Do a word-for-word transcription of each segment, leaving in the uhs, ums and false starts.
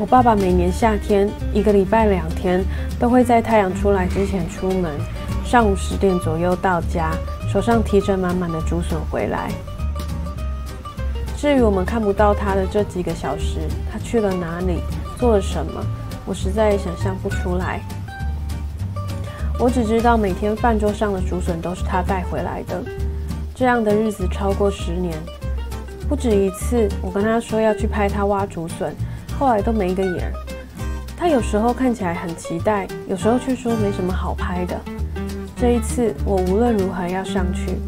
我爸爸每年夏天一个礼拜两天都会在太阳出来之前出门，上午十点左右到家，手上提着满满的竹笋回来。至于我们看不到他的这几个小时，他去了哪里，做了什么，我实在也想象不出来。我只知道每天饭桌上的竹笋都是他带回来的。这样的日子超过十年，不止一次，我跟他说要去拍他挖竹笋，后来都没个影儿。他有时候看起来很期待，有时候却说没什么好拍的。这一次，我无论如何要上去。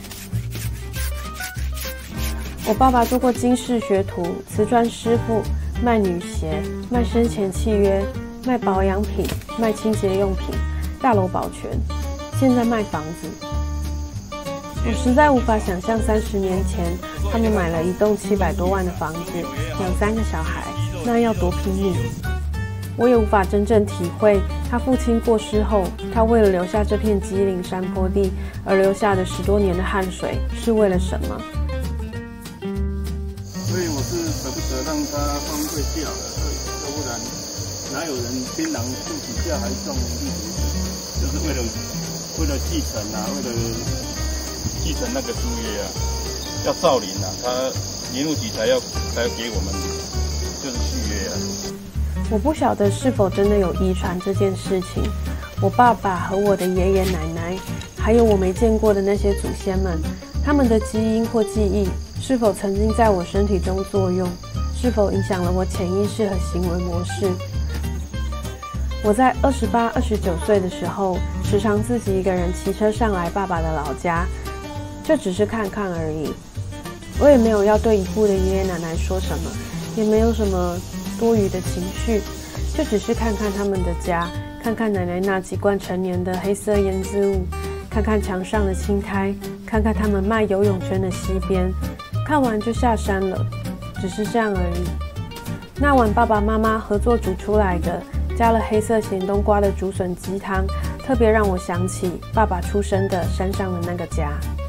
我爸爸做过金饰学徒、瓷砖师傅，卖女鞋、卖生前契约、卖保养品、卖清洁用品、大楼保全，现在卖房子。我实在无法想象三十年前他们买了一栋七百多万的房子，养三个小孩，那要多拼命。我也无法真正体会他父亲过世后，他为了留下这片机灵山坡地而留下的十多年的汗水是为了什么。 所以我是舍不得让它荒废掉了，要不然哪有人槟榔树底下还种绿竹子？就是为了为了继承啊，为了继承那个租约啊，要造林啊，他林务局才要才要给我们就是续约啊。 我不晓得是否真的有遗传这件事情，我爸爸和我的爷爷奶奶，还有我没见过的那些祖先们，他们的基因或记忆是否曾经在我身体中作用，是否影响了我潜意识和行为模式。我在二十八、二十九岁的时候，时常自己一个人骑车上来爸爸的老家，就只是看看而已。我也没有要对已故的爷爷奶奶说什么，也没有什么多余的情绪，就只是看看他们的家，看看奶奶那几罐陈年的黑色腌渍物，看看墙上的青苔，看看他们卖游泳圈的溪边，看完就下山了，只是这样而已。那碗爸爸妈妈合作煮出来的加了黑色咸冬瓜的竹笋鸡汤，特别让我想起爸爸出生的山上的那个家。